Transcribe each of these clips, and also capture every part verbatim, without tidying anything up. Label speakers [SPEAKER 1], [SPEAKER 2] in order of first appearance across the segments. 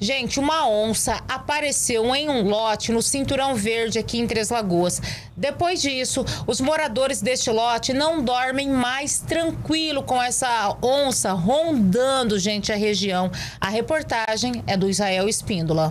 [SPEAKER 1] Gente, uma onça apareceu em um lote no Cinturão Verde aqui em Três Lagoas. Depois disso, os moradores deste lote não dormem mais tranquilo com essa onça rondando, gente, a região. A reportagem é do Israel Espíndola.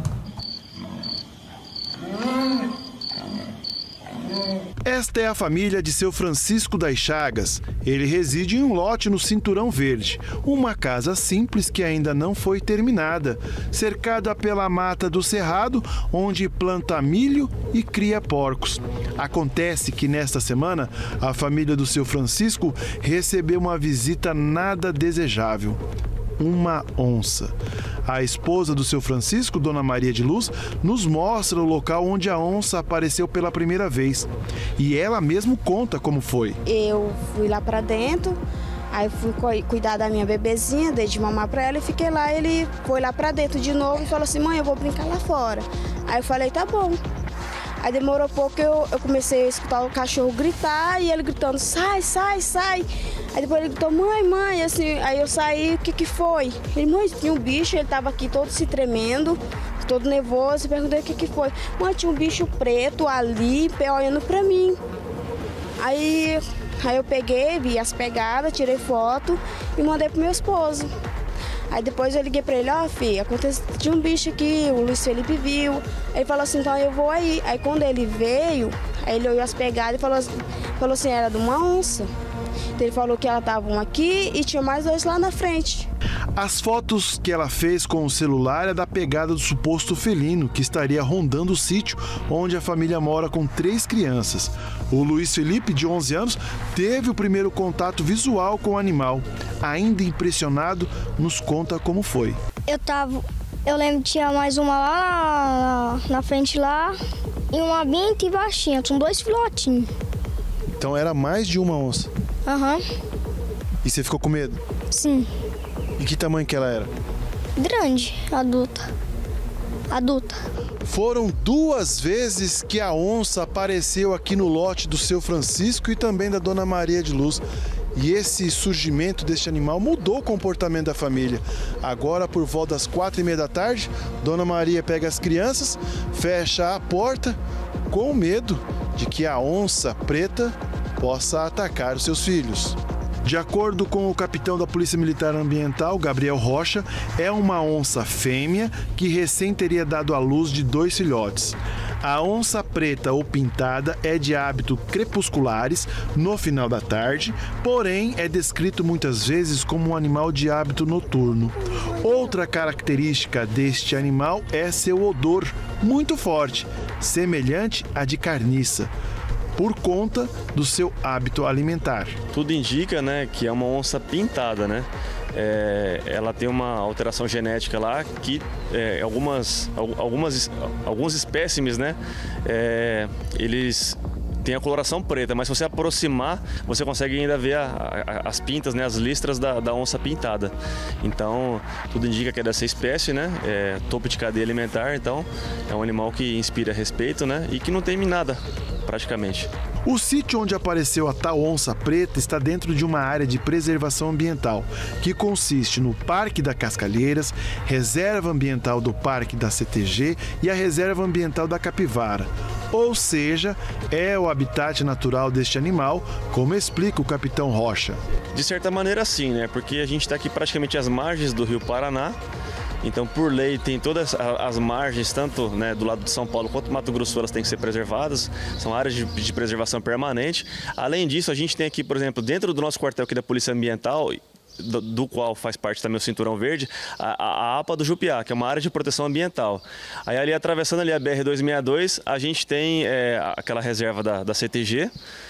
[SPEAKER 2] Esta é a família de seu Francisco das Chagas. Ele reside em um lote no Cinturão Verde, uma casa simples que ainda não foi terminada, cercada pela mata do cerrado, onde planta milho e cria porcos. Acontece que nesta semana, a família do seu Francisco recebeu uma visita nada desejável. Uma onça. A esposa do seu Francisco, Dona Maria de Luz, nos mostra o local onde a onça apareceu pela primeira vez. E ela mesmo conta como foi.
[SPEAKER 3] Eu fui lá pra dentro, aí fui cuidar da minha bebezinha, dei de mamar pra ela e fiquei lá. Ele foi lá pra dentro de novo e falou assim: mãe, eu vou brincar lá fora. Aí eu falei: tá bom. Aí demorou pouco, eu, eu comecei a escutar o cachorro gritar e ele gritando: sai, sai, sai. Aí depois ele gritou: mãe, mãe, assim, aí eu saí, o que que foi? Ele: mãe, tinha um bicho, ele tava aqui todo se tremendo, todo nervoso, e perguntei o que que foi. Mãe, tinha um bicho preto ali, olhando pra mim. Aí, aí eu peguei, vi as pegadas, tirei foto e mandei pro meu esposo. Aí depois eu liguei pra ele: ó, filha, aconteceu, tinha um bicho aqui, o Luiz Felipe viu. Ele falou assim: então eu vou aí. Aí quando ele veio, aí ele olhou as pegadas e falou, falou assim: era de uma onça. Então ele falou que ela tava um aqui e tinha mais dois lá na frente.
[SPEAKER 2] As fotos que ela fez com o celular é da pegada do suposto felino que estaria rondando o sítio onde a família mora com três crianças. O Luiz Felipe, de onze anos, teve o primeiro contato visual com o animal. Ainda impressionado, nos conta como foi.
[SPEAKER 4] Eu tava, eu lembro que tinha mais uma lá na, na frente lá e uma bem baixinha, tinham dois filhotinhos.
[SPEAKER 2] Então era mais de uma onça?
[SPEAKER 4] Aham. Uhum.
[SPEAKER 2] E você ficou com medo?
[SPEAKER 4] Sim.
[SPEAKER 2] E que tamanho que ela era?
[SPEAKER 4] Grande, adulta. Adulta.
[SPEAKER 2] Foram duas vezes que a onça apareceu aqui no lote do seu Francisco e também da Dona Maria de Luz. E esse surgimento deste animal mudou o comportamento da família. Agora, por volta das quatro e meia da tarde, Dona Maria pega as crianças, fecha a porta com medo de que a onça preta possa atacar os seus filhos. De acordo com o capitão da Polícia Militar Ambiental, Gabriel Rocha, é uma onça fêmea que recém teria dado à luz de dois filhotes. A onça preta ou pintada é de hábito crepusculares no final da tarde, porém é descrito muitas vezes como um animal de hábito noturno. Outra característica deste animal é seu odor muito forte, semelhante à de carniça, por conta do seu hábito alimentar.
[SPEAKER 5] Tudo indica, né, que é uma onça pintada, né? É, ela tem uma alteração genética lá que é, algumas, algumas, alguns espécimes, né, é, eles têm a coloração preta, mas se você aproximar, você consegue ainda ver a, a, as pintas, né, as listras da, da onça pintada. Então, tudo indica que é dessa espécie, né, é topo de cadeia alimentar, então é um animal que inspira respeito, né, e que não teme nada, praticamente.
[SPEAKER 2] O sítio onde apareceu a tal onça preta está dentro de uma área de preservação ambiental, que consiste no Parque da Cascalheiras, Reserva Ambiental do Parque da C T G e a Reserva Ambiental da Capivara. Ou seja, é o habitat natural deste animal, como explica o capitão Rocha.
[SPEAKER 5] De certa maneira sim, né? Porque a gente está aqui praticamente às margens do Rio Paraná. Então, por lei, tem todas as margens, tanto, né, do lado de São Paulo quanto do Mato Grosso, elas têm que ser preservadas, são áreas de, de preservação permanente. Além disso, a gente tem aqui, por exemplo, dentro do nosso quartel aqui da Polícia Ambiental, do, do qual faz parte também o Cinturão Verde, a, a APA do Jupiá, que é uma área de proteção ambiental. Aí ali, atravessando ali a B R duzentos e sessenta e dois, a gente tem é, aquela reserva da, da C T G,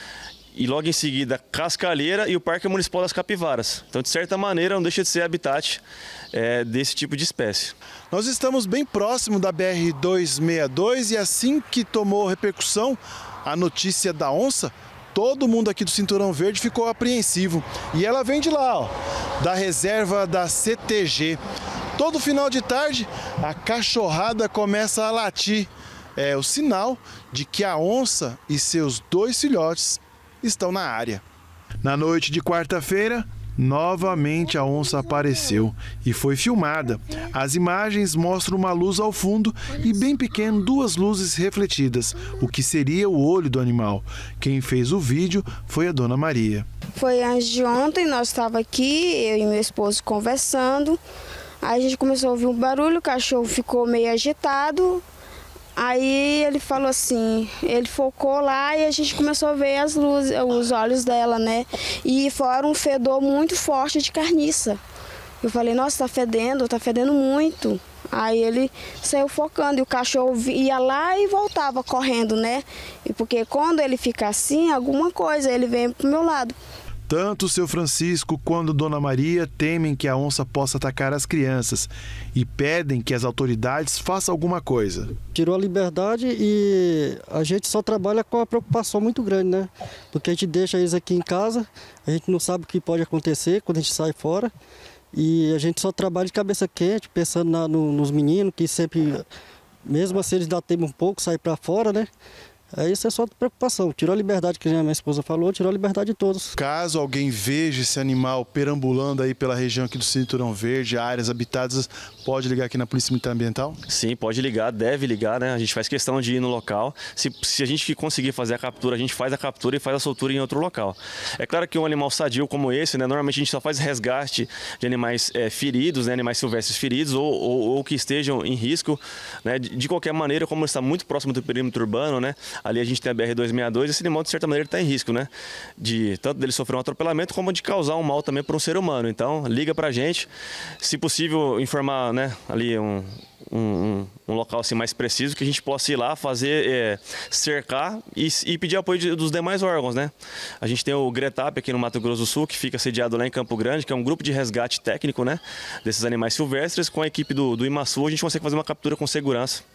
[SPEAKER 5] e logo em seguida Cascalheira e o Parque Municipal das Capivaras. Então, de certa maneira, não deixa de ser habitat é, desse tipo de espécie.
[SPEAKER 2] Nós estamos bem próximo da B R duzentos e sessenta e dois e assim que tomou repercussão a notícia da onça, todo mundo aqui do Cinturão Verde ficou apreensivo. E ela vem de lá, ó, da reserva da C T G. Todo final de tarde, a cachorrada começa a latir. É o sinal de que a onça e seus dois filhotes estão na área. Na noite de quarta-feira, Novamente a onça apareceu e foi filmada. As imagens mostram uma luz ao fundo e bem pequeno duas luzes refletidas, o que seria o olho do animal. Quem fez o vídeo foi a Dona Maria.
[SPEAKER 3] Foi antes de ontem, nós estávamos aqui, eu e meu esposo conversando. Aí a gente começou a ouvir um barulho, o cachorro ficou meio agitado. Aí ele falou assim, ele focou lá e a gente começou a ver as luzes, os olhos dela, né? E fora um fedor muito forte de carniça. Eu falei, nossa, tá fedendo, tá fedendo muito. Aí ele saiu focando e o cachorro ia lá e voltava correndo, né? E porque quando ele fica assim, alguma coisa, ele vem pro meu lado.
[SPEAKER 2] Tanto o seu Francisco quanto Dona Maria temem que a onça possa atacar as crianças e pedem que as autoridades façam alguma coisa.
[SPEAKER 6] Tirou a liberdade e a gente só trabalha com uma preocupação muito grande, né? Porque a gente deixa eles aqui em casa, a gente não sabe o que pode acontecer quando a gente sai fora e a gente só trabalha de cabeça quente, pensando na, no, nos meninos que sempre, mesmo assim eles dão tempo um pouco, saem para fora, né? É, isso é só preocupação. Tirou a liberdade, que a minha esposa falou, tirou a liberdade de todos.
[SPEAKER 2] Caso alguém veja esse animal perambulando aí pela região aqui do Cinturão Verde, áreas habitadas, pode ligar aqui na Polícia Militar Ambiental?
[SPEAKER 5] Sim, pode ligar, deve ligar, né? A gente faz questão de ir no local. Se, se a gente conseguir fazer a captura, a gente faz a captura e faz a soltura em outro local. É claro que um animal sadio como esse, né? Normalmente a gente só faz resgate de animais é, feridos, né? Animais silvestres feridos ou, ou, ou que estejam em risco, né? De, de qualquer maneira, como está muito próximo do perímetro urbano, né? Ali a gente tem a B R duzentos e sessenta e dois, esse animal de certa maneira está em risco, né? De tanto dele sofrer um atropelamento como de causar um mal também para um ser humano. Então, liga pra gente, se possível informar, né, ali um, um, um local assim mais preciso que a gente possa ir lá, fazer, é, cercar e, e pedir apoio de, dos demais órgãos, né? A gente tem o GRETAP aqui no Mato Grosso do Sul, que fica sediado lá em Campo Grande, que é um grupo de resgate técnico, né, desses animais silvestres. Com a equipe do, do IMASU, a gente consegue fazer uma captura com segurança.